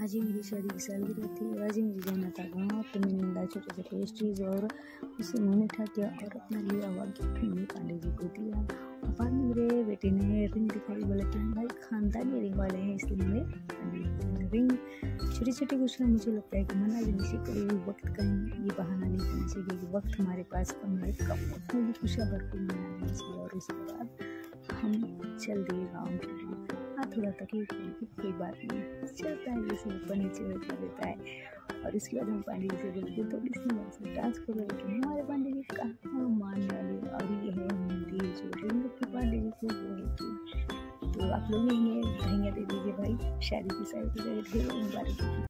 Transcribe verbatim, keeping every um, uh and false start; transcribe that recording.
आज ही मेरी शादी की सालगिरह थी और आज ही मुझे जाना था गाँव। तो मैंने ला छोटे छोटे पेस्ट्रीज और उसे मुँह मीठा किया और अपना लिया हुआ गिफ्ट मैंने पांडे जी को दिया। और बाद में मेरे बेटे ने रिंग दिखाई, बोला कि भाई खानदानी रिंग वाले हैं, इसलिए मैंने पांडे जी को रिंग। छोटी छोटी खुशियाँ मुझे लगता है कि मना लेने से कभी वक्त का ये बहाना नहीं करना चाहिए, क्योंकि वक्त हमारे पास कम है, कम वक्त में भी खुशियाँ भरपूर मना लेनी चाहिए। और उसके बाद हम चल दिए गाँव के लिए। हाँ, थोड़ा तकलीफ हुई, कोई बात नहीं, चलता है, जैसे ऊपर नीचे होता रहता है। और उसके बाद हम पांडे जी से बोलते थोड़ी सी डांस करो, लेकिन हमारे पांडे जी कहाँ मान वाले। और ये है हिंदी जो रिंग की पांडे जी को बोलती। तो आप लोग भी हमें दे दीजिए भाई, शादी की सारी मुबारक।